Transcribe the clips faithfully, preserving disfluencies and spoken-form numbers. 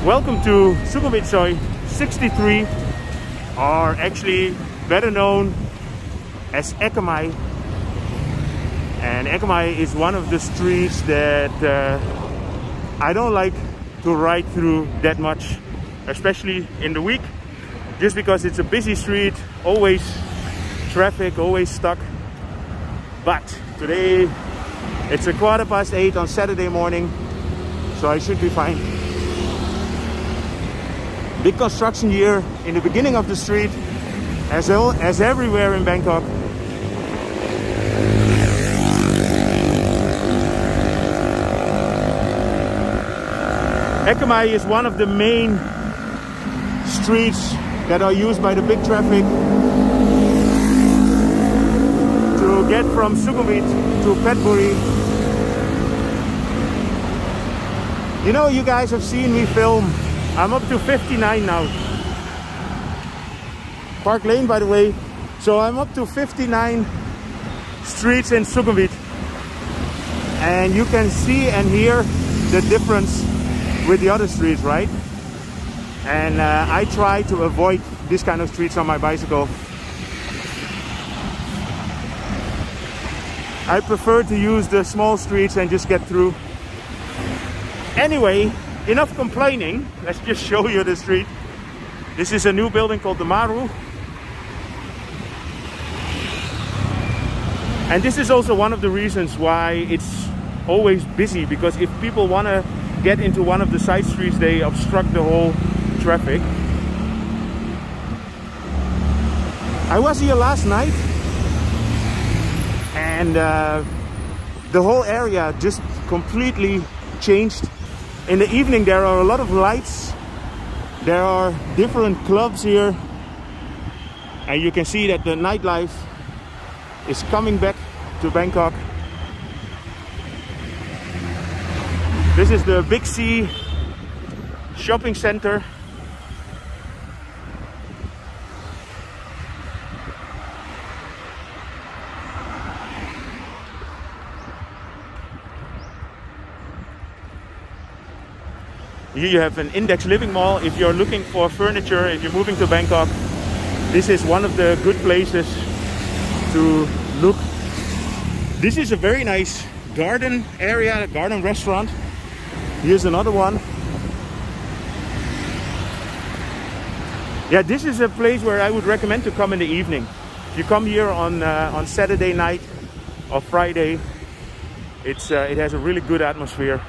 Welcome to Sukhumvit Soi sixty-three, or actually better known as Ekkamai. And Ekkamai is one of the streets that uh, I don't like to ride through that much, especially in the week, just because it's a busy street, always traffic, always stuck. But today it's a quarter past eight on Saturday morning, so I should be fine. Big construction year in the beginning of the street, as, well, as everywhere in Bangkok. Ekkamai is one of the main streets that are used by the big traffic to get from Sukhumvit to Petbury. You know, you guys have seen me film. I'm up to fifty-nine now. Park Lane, by the way. So I'm up to fifty-nine streets in Sukhumvit. And you can see and hear the difference with the other streets, right? And uh, I try to avoid this kind of streets on my bicycle. I prefer to use the small streets and just get through. Anyway, enough complaining. Let's just show you the street. This is a new building called the Maru. And this is also one of the reasons why it's always busy, because if people want to get into one of the side streets, they obstruct the whole traffic. I was here last night, and uh, the whole area just completely changed. In the evening there are a lot of lights, there are different clubs here, and you can see that the nightlife is coming back to Bangkok. This is the Big C Shopping Center. Here you have an Index Living Mall. If you're looking for furniture, if you're moving to Bangkok, this is one of the good places to look. This is a very nice garden area, garden restaurant. Here's another one. Yeah, this is a place where I would recommend to come in the evening. If you come here on uh, on Saturday night or Friday, it's uh, it has a really good atmosphere.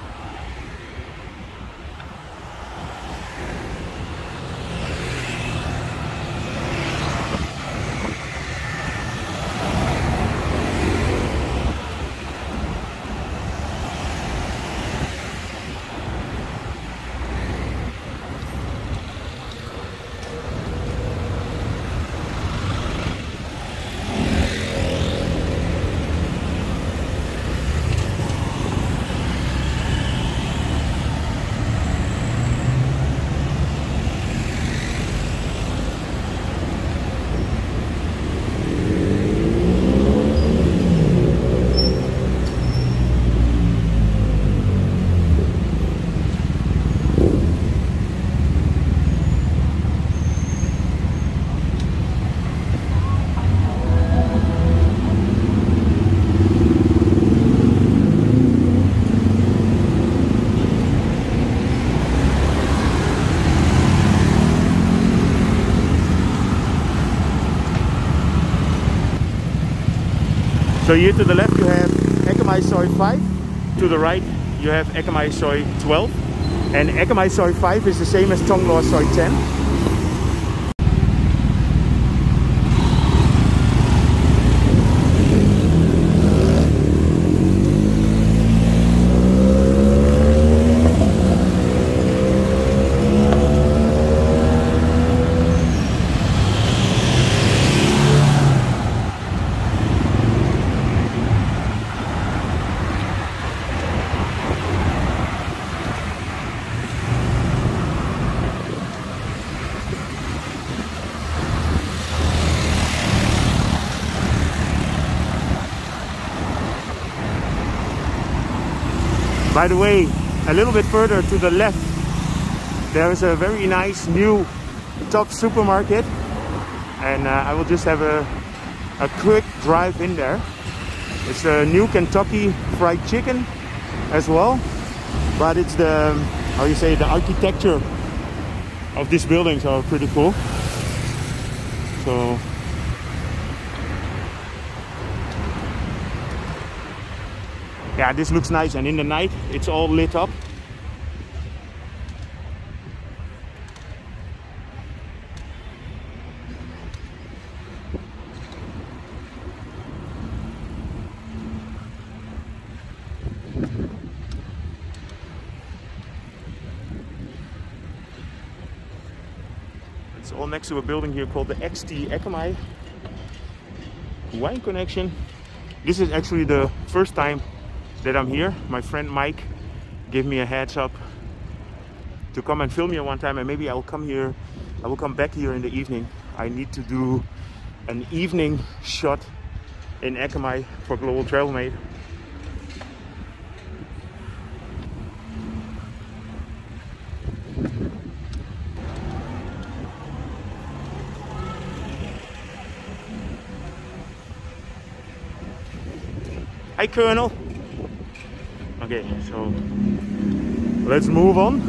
So here to the left you have Ekkamai Soi five, to the right you have Ekkamai Soi twelve, and Ekkamai Soi five is the same as Thonglor Soi ten. By the way, a little bit further to the left there is a very nice new top supermarket, and uh, I will just have a, a quick drive in there. It's a new Kentucky Fried Chicken as well, but it's the, how you say, the architecture of these buildings are pretty cool. So yeah, this looks nice, and in the night it's all lit up. It's all next to a building here called the C Ekkamai Wine Connection. This is actually the first time that I'm here. My friend Mike gave me a heads up to come and film here one time, and maybe I will come here, I will come back here in the evening. I need to do an evening shot in Ekkamai for Global Travel Mate. Hi Colonel. Okay, so let's move on.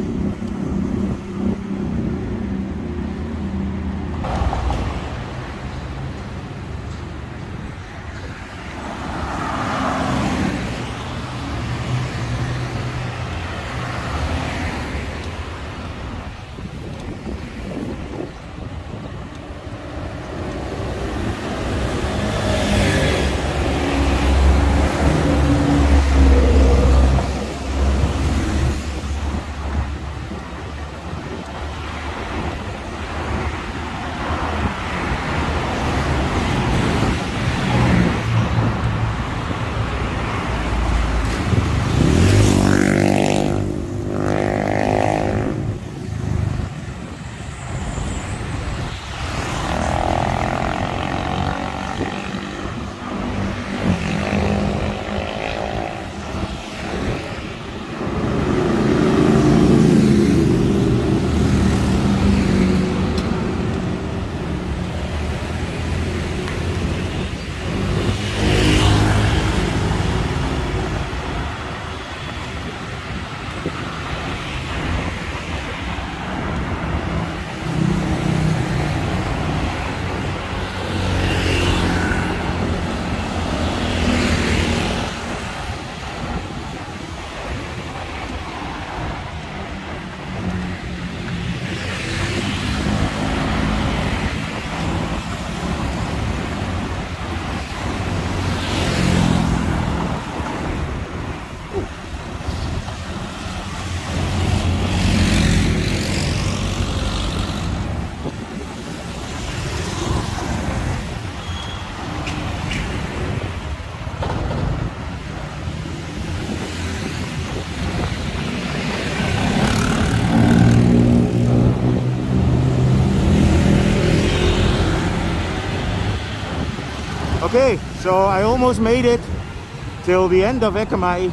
Okay, so I almost made it till the end of Ekkamai.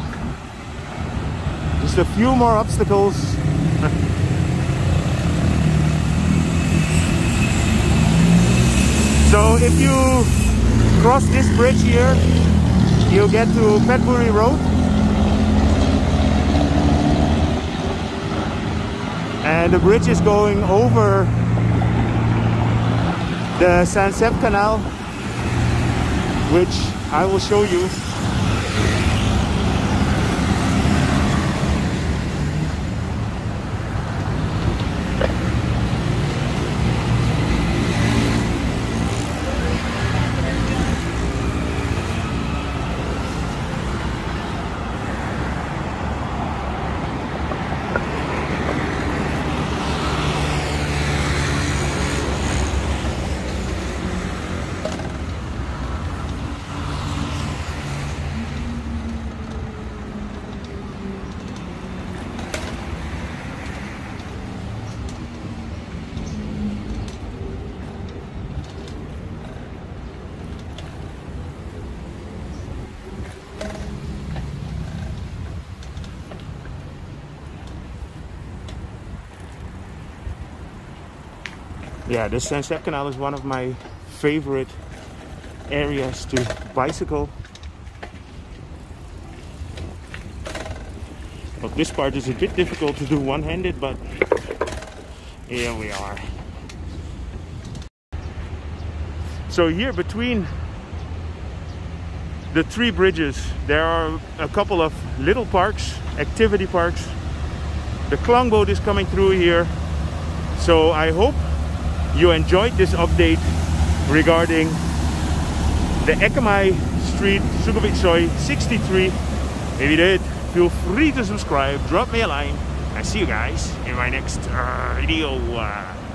Just a few more obstacles. So if you cross this bridge here, you'll get to Petbury Road. And the bridge is going over the Saen Saeb Canal, which I will show you. Yeah, this Saen Saeb Canal is one of my favorite areas to bicycle. Well, this part is a bit difficult to do one-handed, but here we are. So here between the three bridges there are a couple of little parks, activity parks. The Klong boat is coming through here. So I hope you enjoyed this update regarding the Ekkamai Street, Sukhumvit Soi sixty-three. If you did, feel free to subscribe, drop me a line. I see you guys in my next uh, video. Uh,